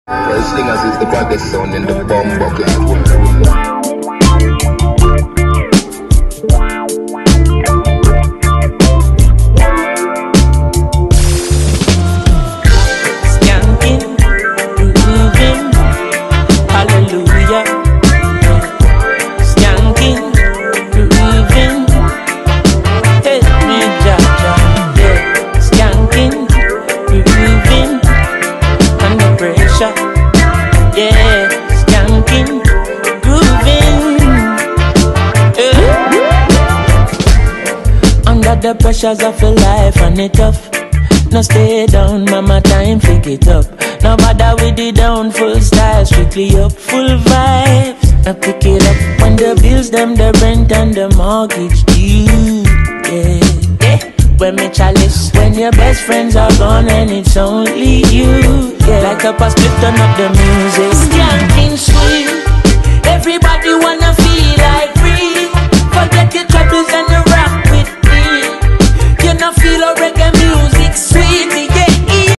Well, Slingers is the baddest sound in the bumbo class world. The pressures of your life and it tough. No stay down, mama, time pick it up. No bother with the down, full style, strictly up, full vibes. Now pick it up when the bills, them, the rent and the mortgage due. Yeah. When me chalice, when your best friends are gone and it's only you. Yeah. Like up a split, turn up the music. Skanking sweet. Everybody wanna feel like free. Forget your troubles and the rock with me. You know feel a reggae